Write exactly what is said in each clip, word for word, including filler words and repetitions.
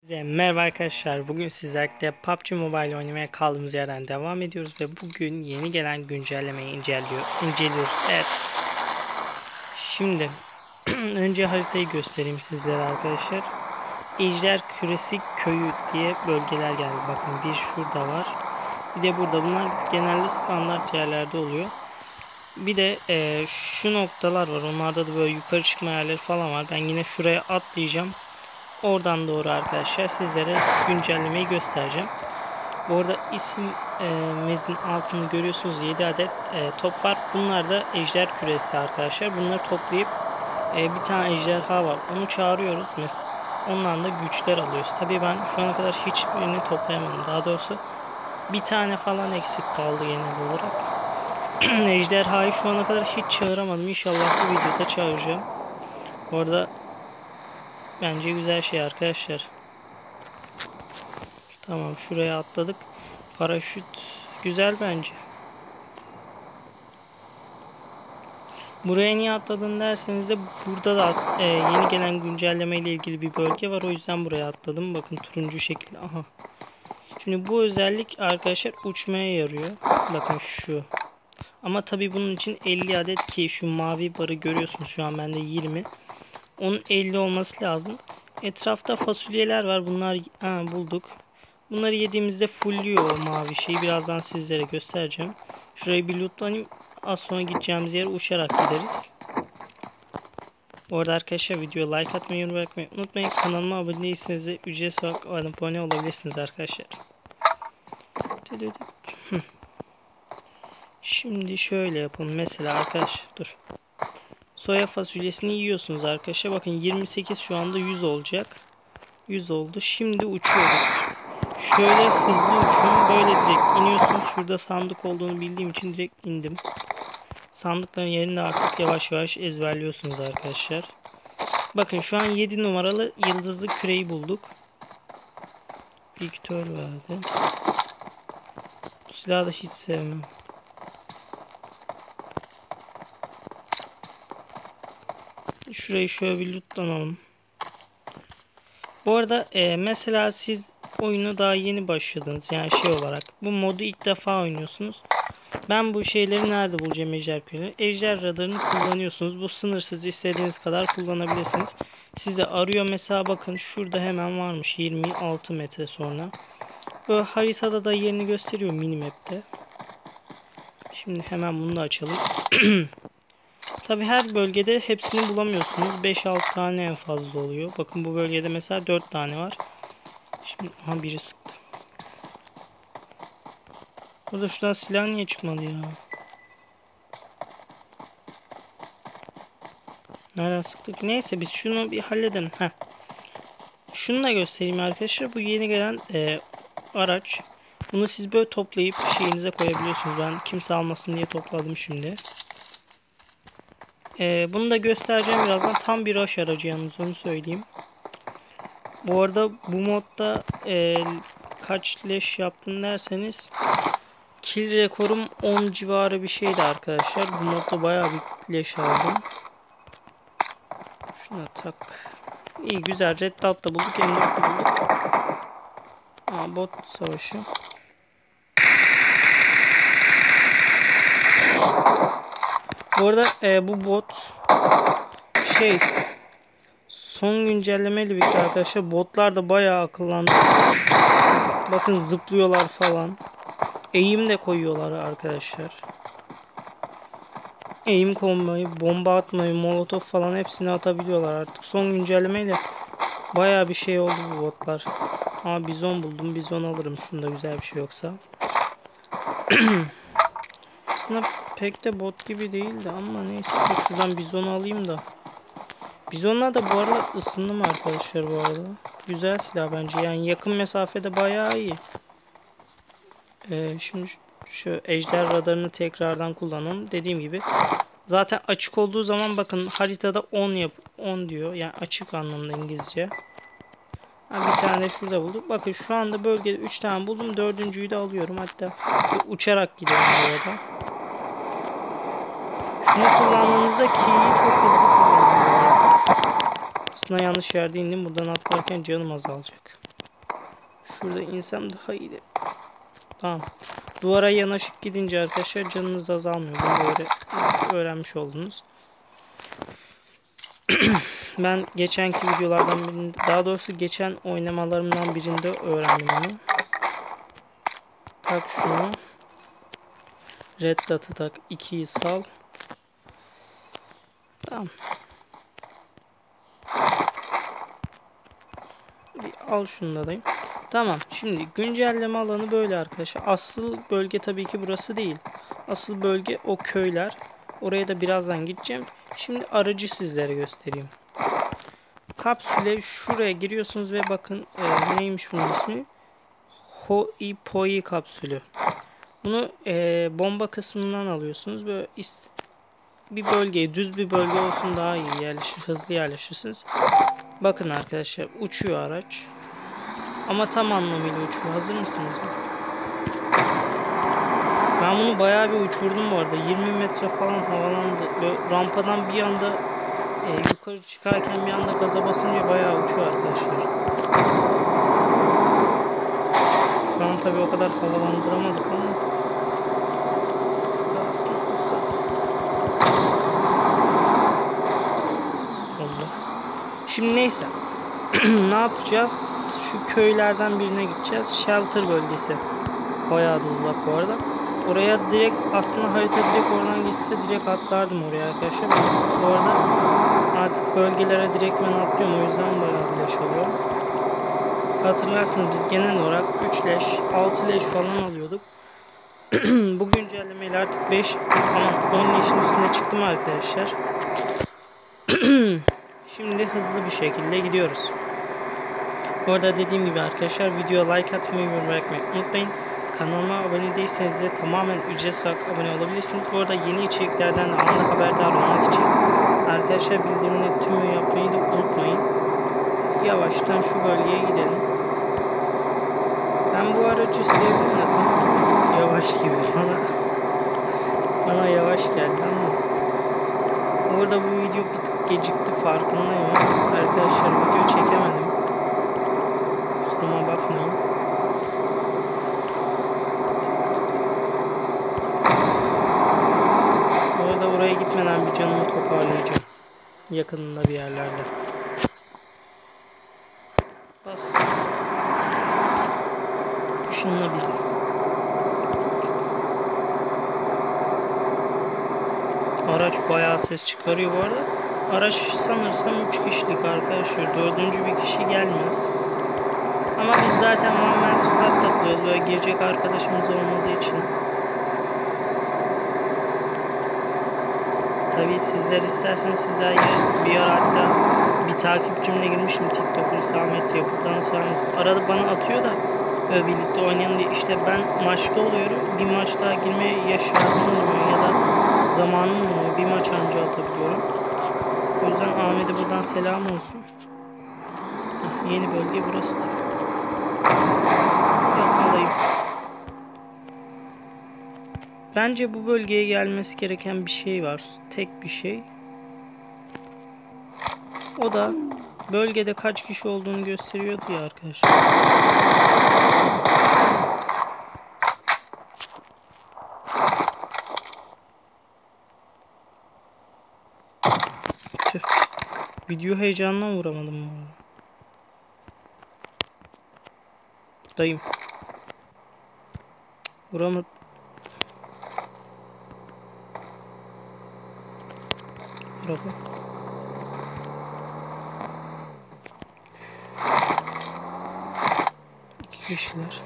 Size merhaba arkadaşlar. Bugün sizlerle P U B G Mobile oynamaya kaldığımız yerden devam ediyoruz ve bugün yeni gelen güncellemeyi inceliyor, inceliyoruz. Evet. Şimdi önce haritayı göstereyim sizlere arkadaşlar. Ejder Küresi Köyü diye bölgeler geldi. Bakın bir şurada var. Bir de burada. Bunlar genelde standart yerlerde oluyor. Bir de e, şu noktalar var. Onlarda da böyle yukarı çıkma yerleri falan var. Ben yine şuraya atlayacağım. Oradan doğru arkadaşlar sizlere güncellemeyi göstereceğim. Bu arada isimimizin altını görüyorsunuz, yedi adet e, top var. Bunlar da ejder küresi arkadaşlar. Bunları toplayıp e, bir tane ejderha var. Onu çağırıyoruz mesela. Ondan da güçler alıyoruz. Tabii ben şu ana kadar hiçbirini toplayamadım. Daha doğrusu bir tane falan eksik kaldı genel olarak. Ejderhayı şu ana kadar hiç çağıramadım. İnşallah bu videoda çağıracağım. Bu arada bence güzel şey arkadaşlar. Tamam, şuraya atladık. Paraşüt güzel bence. Buraya niye atladın derseniz de burada da e, yeni gelen güncelleme ile ilgili bir bölge var. O yüzden buraya atladım. Bakın turuncu şekilde. Aha. Şimdi bu özellik arkadaşlar uçmaya yarıyor. Bakın şu. Ama tabii bunun için elli adet, ki şu mavi barı görüyorsunuz, şu an bende yirmi. Onun elli olması lazım. Etrafta fasulyeler var. Bunlar ha, bulduk. Bunları yediğimizde fullüyor o mavi şeyi. Birazdan sizlere göstereceğim. Şurayı bir lootlanayım. Az sonra gideceğimiz yere uçarak gideriz. Bu arada arkadaşlar videoya like atmayı, yorum bırakmayı unutmayın. Kanalıma abone değilseniz de ücretsiz olarak abone olabilirsiniz arkadaşlar. Şimdi şöyle yapalım. Mesela arkadaşlar dur. Soya fasulyesini yiyorsunuz arkadaşlar. Bakın yirmi sekiz, şu anda yüz olacak. yüz oldu. Şimdi uçuyoruz. Şöyle hızlı uçuyorum. Böyle direkt iniyorsunuz. Şurada sandık olduğunu bildiğim için direkt indim. Sandıkların yerini artık yavaş yavaş ezberliyorsunuz arkadaşlar. Bakın şu an yedi numaralı yıldızlı küreyi bulduk. Victor verdi. Bu silahı da hiç sevmem. Şurayı şöyle bir lootlanalım. Bu arada e, mesela siz oyunu daha yeni başladınız. Yani şey olarak bu modu ilk defa oynuyorsunuz. Ben bu şeyleri nerede bulacağım, ejder küreleri? Ejder radarını kullanıyorsunuz. Bu sınırsız, istediğiniz kadar kullanabilirsiniz. Size arıyor mesela, bakın şurada hemen varmış yirmi altı metre sonra. Böyle haritada da yerini gösteriyor minimap'te. Şimdi hemen bunu da açalım. Tabi her bölgede hepsini bulamıyorsunuz. beş altı tane en fazla oluyor. Bakın bu bölgede mesela dört tane var. Şimdi aha, biri sıktı. Burada şuradan silah niye çıkmadı ya? Nereden sıktık? Neyse biz şunu bir halledelim. Heh. Şunu da göstereyim arkadaşlar. Bu yeni gelen e, araç. Bunu siz böyle toplayıp şeyinize koyabiliyorsunuz. Ben kimse almasın diye topladım şimdi. E, bunu da göstereceğim birazdan. Tam bir rush aracı yalnız, onu söyleyeyim. Bu arada bu modda e, kaç leş yaptım derseniz, kill rekorum on civarı bir şeydi arkadaşlar. Bu modda bayağı bir leş aldım. Şuna tak. İyi, güzel. Red Dot da bulduk. M dört de bulduk. Aa, bot savaşı. Bu arada e, bu bot şey son güncellemeyle birlikte arkadaşlar botlar da bayağı akıllandı. Bakın zıplıyorlar falan. Eğim de koyuyorlar arkadaşlar. Eğim konmayı, bomba atmayı, molotof falan hepsini atabiliyorlar artık. Son güncellemeyle bayağı bir şey oldu bu botlar. Aa, bizon buldum. Bizon alırım. Şunda güzel bir şey yoksa. Aslında pek de bot gibi değildi ama neyse. Şuradan bizonu alayım da. Bizonla da bu arada ısındım arkadaşlar bu arada. Güzel silah bence. Yani yakın mesafede bayağı iyi. Ee, şimdi şu ejder radarını tekrardan kullanalım. Dediğim gibi zaten açık olduğu zaman bakın haritada on yap on diyor. Yani açık anlamda İngilizce. Ha, bir tane şurada bulduk. Bakın şu anda bölgede üç tane buldum. Dördüncüyü de alıyorum. Hatta uçarak gidiyorum orada. Şunu kullandığınızda ki'yi çok hızlı kullanın. Aslında yanlış yerde indim. Buradan atlarken canım azalacak. Şurada insem daha iyiydi. Tamam. Duvara yanaşıp gidince arkadaşlar canınız azalmıyor. Bunu öğre öğrenmiş oldunuz. Ben geçenki videolardan birinde, daha doğrusu geçen oynamalarımdan birinde öğrendim bunu. Tak şunu. Red dot'ı tak. ikiyi sal. Tamam. Bir al şunu da dayım. Tamam. Şimdi güncelleme alanı böyle arkadaşlar. Asıl bölge tabii ki burası değil. Asıl bölge o köyler. Oraya da birazdan gideceğim. Şimdi aracı sizlere göstereyim. Kapsüle şuraya giriyorsunuz ve bakın e, neymiş bunun ismi? Hoi Poi kapsülü. Bunu e, bomba kısmından alıyorsunuz. Böyle bir bölgeye, düz bir bölge olsun, daha iyi yerleşir, hızlı yerleşirsiniz. Bakın arkadaşlar, uçuyor araç. Ama tam anlamıyla uçuyor. Hazır mısınız? Ben bunu bayağı bir uçurdum bu arada. yirmi metre falan havalandı. Böyle rampadan bir anda e, yukarı çıkarken bir anda gaza basınca bayağı uçuyor arkadaşlar. Şu an tabii o kadar havalandıramadık ama şurada aslında olsa. Allah. Şimdi neyse. Ne yapacağız? Şu köylerden birine gideceğiz. Shelter bölgesi. Bayağı da uzak bu arada. Oraya direkt, aslında harita direkt oradan geçse direkt atlardım oraya arkadaşlar. Bu arada artık bölgelere direkt ben atlıyorum. O yüzden bayağı bir leş oluyor. Hatırlarsınız biz genel olarak üç leş, altı leş falan alıyorduk. Bu güncellemeyle artık beş, ama on leşin üstüne çıktım arkadaşlar. Şimdi hızlı bir şekilde gidiyoruz. Bu arada dediğim gibi arkadaşlar, videoya like atmayı ve yorum bırakmayı unutmayın. Kanalıma abone değilseniz de tamamen ücretsiz olarak abone olabilirsiniz. Bu arada yeni içeriklerden de anlık haberdar olmak için arkadaşlar bildirimleri tümü yapmayı da unutmayın. Yavaştan şu bölgeye gidelim. Ben bu aracı sevdim de sanki yavaş gibi. Bana, bana yavaş geldi ama. Bu arada bu video bir tık gecikti, farkındayım. Arkadaşlar video çekemedim. Kusuruma bakmayın. Bu arada oraya gitmeden bir canımı toparlayacağım. Yakınında bir yerlerde. Bas. Şununla bize. Araç bayağı ses çıkarıyor bu arada. Araç sanırsam üç kişilik arkadaşlar. Dördüncü bir kişi gelmez. Ama biz zaten one man squad takılıyoruz. Böyle girecek arkadaşımız olmadığı için. Tabii sizler isterseniz sizler yeriz. Bir ara hatta bir takipçimle girmişim, TikTok'un Ahmet diye. Buradan selam. Arada bana atıyor da böyle birlikte oynayalım diye. İşte ben maçta oluyorum. Bir maç daha girmeye ya şartım olmuyor ya da zamanım olmuyor. Bir maç anca atabiliyorum. O yüzden Ahmet'e buradan selam olsun. Heh, yeni bölge burası da. Yapmalıyım. Bence bu bölgeye gelmesi gereken bir şey var. Tek bir şey. O da bölgede kaç kişi olduğunu gösteriyordu ya arkadaşlar. Tüh. Video heyecanından vuramadım bu arada. Dayım. Vuramadım. Araba. İki kişiler.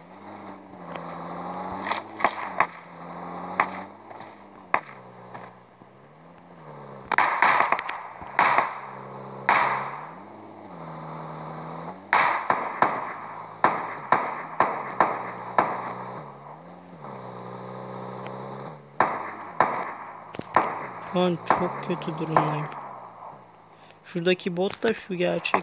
Şu an çok kötü durumdayım. Şuradaki bot da şu gerçek.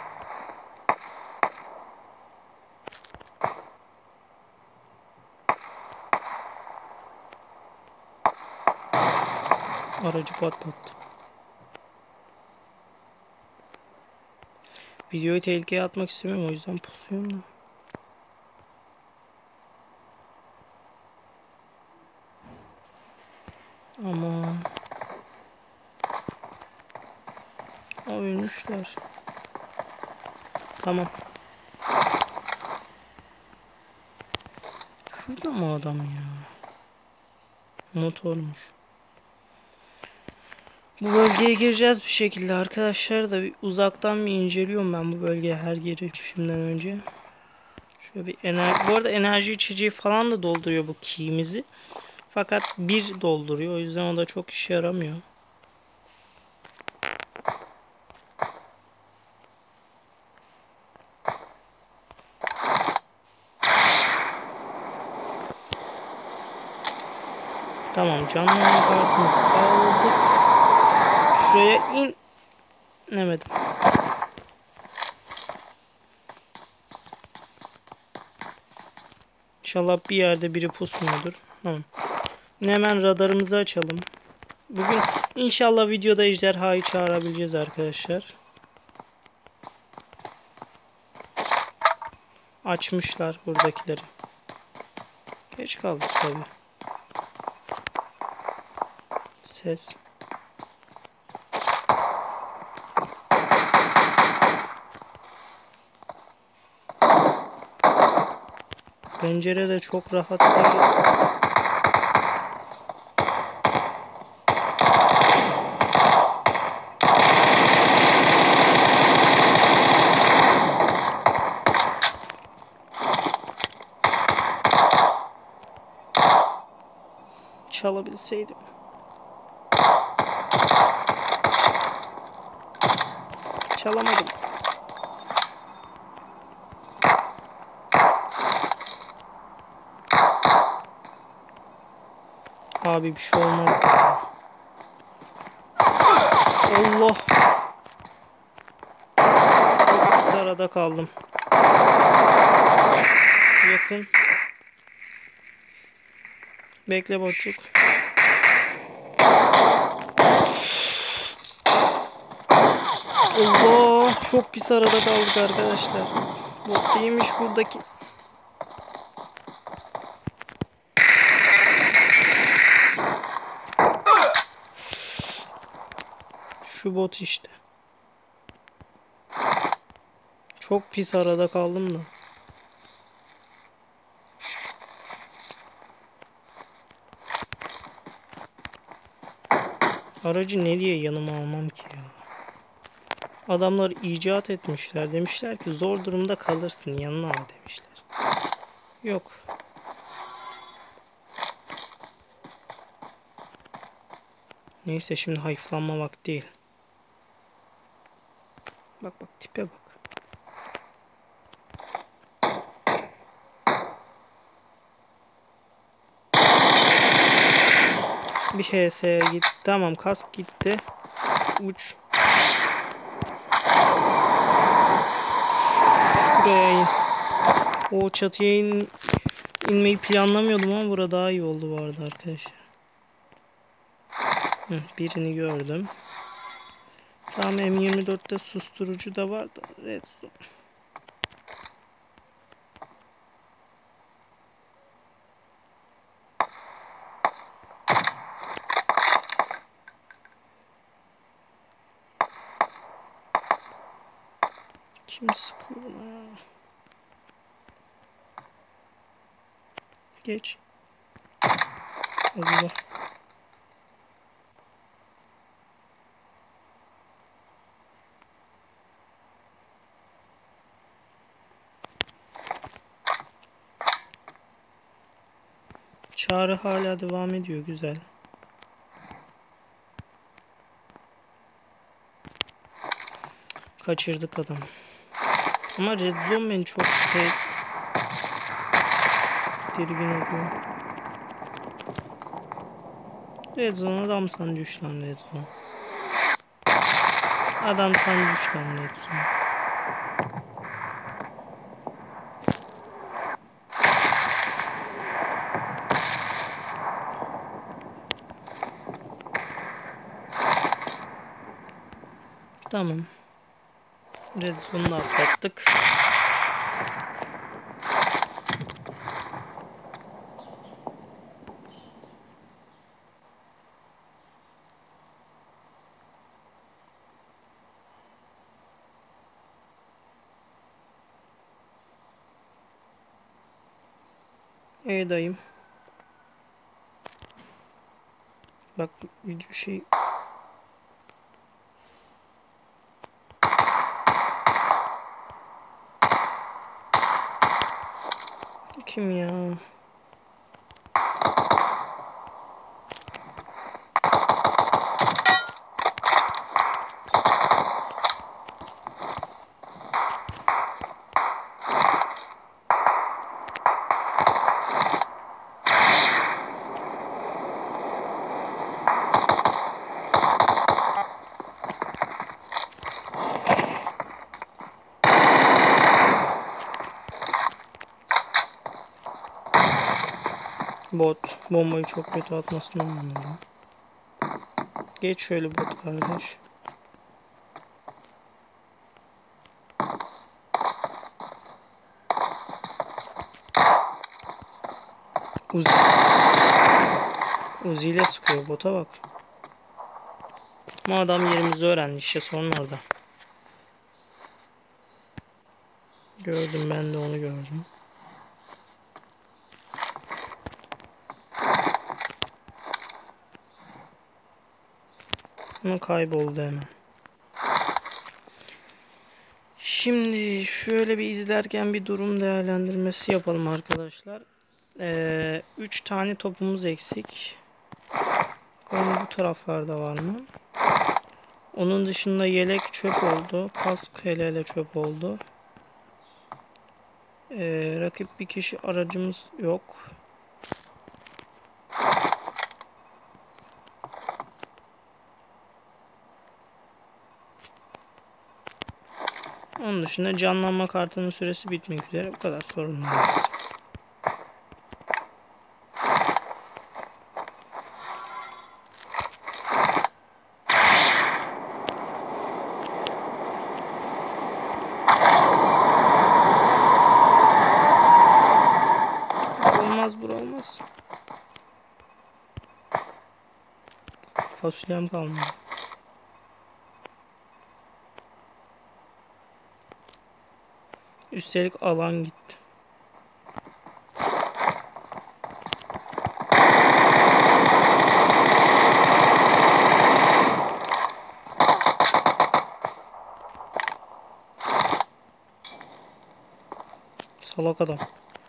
Aracı patlattı. Videoyu tehlikeye atmak istemiyorum, o yüzden pusuyorum da. Aman. Ölmüşler. Tamam. Şurada mı adam ya? Motormuş. Bu bölgeye gireceğiz bir şekilde arkadaşlar da bir uzaktan bir inceliyorum ben bu bölgeye her girişimden önce. Şöyle bir enerji, bu arada enerji içeceği falan da dolduruyor bu key'imizi. Fakat bir dolduruyor, o yüzden o da çok işe yaramıyor. Tamam, canlanma kartımızı aldık. Şuraya in. İnemedim. İnşallah bir yerde biri pusmuyordur. Tamam. Hemen radarımızı açalım. Bugün inşallah videoda ejderhayı çağırabileceğiz arkadaşlar. Açmışlar buradakileri. Geç kaldık tabi. Ses. Pencere de çok rahat değil. Çalabilseydim. Çalamadım. Abi bir şey olmaz. Allah. Arada kaldım. Yakın. Bekle botçuk. Allah, çok pis arada kaldık arkadaşlar. Bot değilmiş buradaki. Şu bot işte. Çok pis arada kaldım da. Aracı nereye yanıma almam ki ya? Adamlar icat etmişler. Demişler ki zor durumda kalırsın, yanına al demişler. Yok. Neyse, şimdi hayıflanma vakti değil. Bak bak, tipe bak. Bir H S'ye gitti. Tamam, kask gitti. Uç. Şuraya in. O çatıya in, inmeyi planlamıyordum ama burada daha iyi oldu bu arada arkadaşlar. Hı, birini gördüm. Tamam, M yirmi dörtte susturucu da var da. Red zone. Kim sıkıyor buna ya? Geç. Allah. Çağrı hala devam ediyor. Güzel. Kaçırdık adamı. Ama Red Zone beni çok te tedirgin ediyor. Red Zone, adam sen düş lan Red Zone. Adam sen düş lan Red Zone. Tamam. Red Zone'u atlattık. Ey dayım. Bak video şey. Kim ya? Bot bombayı çok kötü atmasından anladım. Geç şöyle bot kardeş. Uzi. Uzi ile sıkıyor, bota bak. Ama adam yerimizi öğrendi, işte sorun orada. Gördüm, ben de onu gördüm. Ama kayboldu hemen. Şimdi şöyle bir izlerken bir durum değerlendirmesi yapalım arkadaşlar. Ee, üç tane topumuz eksik. Bakalım bu taraflarda var mı? Onun dışında yelek çöp oldu. Kask hele hele çöp oldu. Ee, rakip bir kişi, aracımız yok. Onun dışında canlanma kartının süresi bitmek üzere. Bu kadar, sorun yok. Olmaz, bura olmaz. Fasulyem kalmadı. Üstelik alan gitti. Salak adam.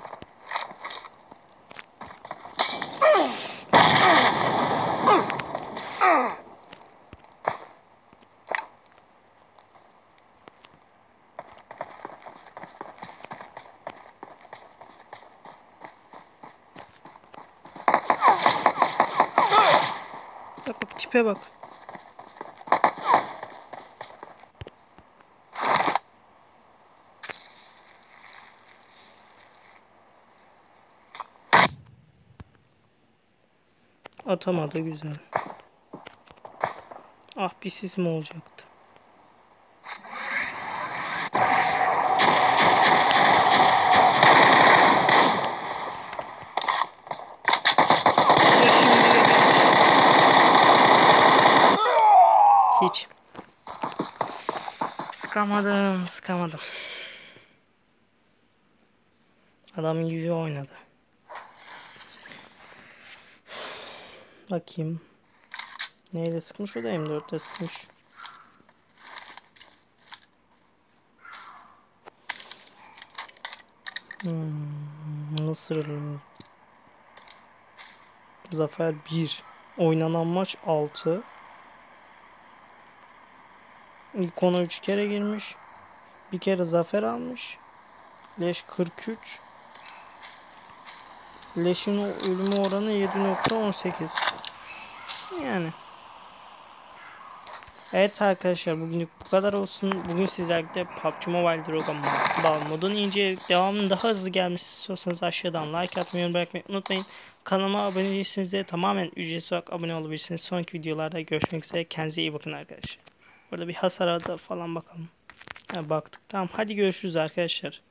Bak bak, tipe bak. Atamadı, güzel. Ah, bir sisim olacaktı. Hiç. Sıkamadım, sıkamadım. Adam iyi oynadı. Bakayım. Neyle sıkmış? O da M dörtte sıkmış. Hmm, Mısırlı. Zafer bir. Oynanan maç altı. İlk ona üç kere girmiş. Bir kere zafer almış. Leş kırk üç. Leş'in ölümü oranı yedi nokta on sekiz. Yani. Evet arkadaşlar, bugünlük bu kadar olsun. Bugün sizlerle P U B G Mobile Droga Bal modunu inceledik. Devamının daha hızlı gelmesi istiyorsanız aşağıdan like atmayı, yorum bırakmayı unutmayın. Kanalıma abone değilseniz de tamamen ücretsiz olarak abone olabilirsiniz. Sonraki videolarda görüşmek üzere. Kendinize iyi bakın arkadaşlar. Burada bir hasara da falan bakalım. Ha, baktık. Tamam, hadi görüşürüz arkadaşlar.